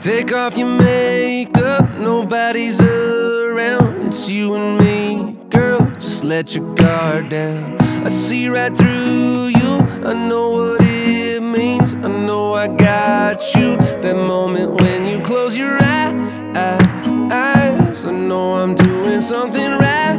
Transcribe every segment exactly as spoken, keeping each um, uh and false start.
Take off your makeup, nobody's around. It's you and me, girl, just let your guard down. I see right through you, I know what it means. I know I got you. That moment when you close your eyes, I know I'm doing something right.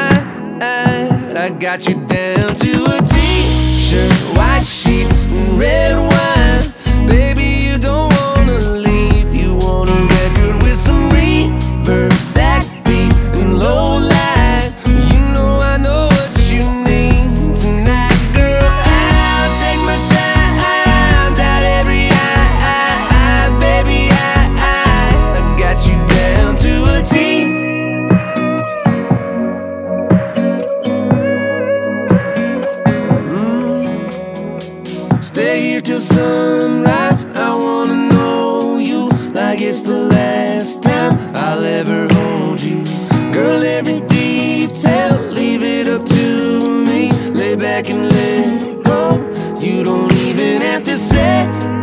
I got you down to a t-shirt, white sheets, and red wine. Baby, you don't wanna leave. You want a record with some reverb, backbeat, and low light. You know I know what you need tonight, girl. I'll take my time, dot every I, I, I, baby, I, I, I got you down to a T. Stay here till sunrise. I wanna know you like it's the last time I'll ever hold you. Girl, every detail, leave it up to me. Lay back and let go. You don't even have to say